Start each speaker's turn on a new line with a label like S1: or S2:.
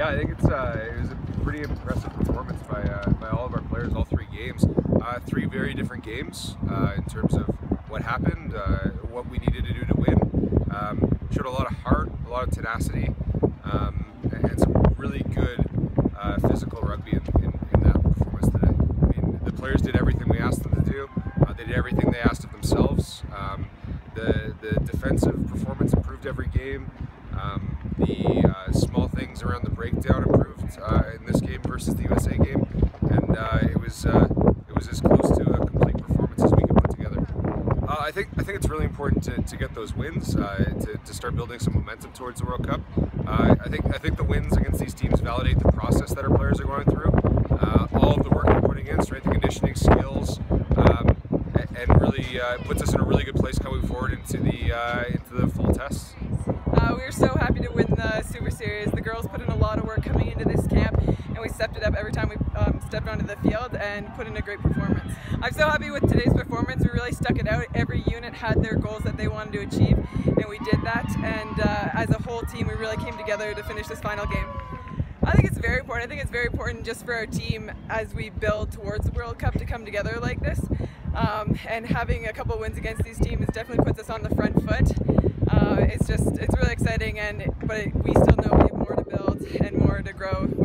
S1: Yeah, I think it was a pretty impressive performance by all of our players, all three games. Three very different games in terms of what happened, what we needed to do to win. Showed a lot of heart, a lot of tenacity, and some really good physical rugby in that performance today. I mean, the players did everything we asked them to do. They did everything they asked of themselves. The defensive performance improved every game. The small things around the breakdown improved in this game versus the USA game, and it was as close to a complete performance as we could put together. I think it's really important to get those wins to start building some momentum towards the World Cup. I think the wins against these teams validate the process that our players are going through, all of the work they're putting in, strength and conditioning skills, and really puts us in a really good place coming forward into the fall tests.
S2: We were so happy to win the Super Series. The girls put in a lot of work coming into this camp, and we stepped it up every time we stepped onto the field and put in a great performance. I'm so happy with today's performance. We really stuck it out. Every unit had their goals that they wanted to achieve, and we did that. And as a whole team, we really came together to finish this final game. I think it's very important. I think it's very important just for our team as we build towards the World Cup to come together like this. And having a couple wins against these teams definitely puts us on the front foot. It's really exciting, but we still know we have more to build and more to grow.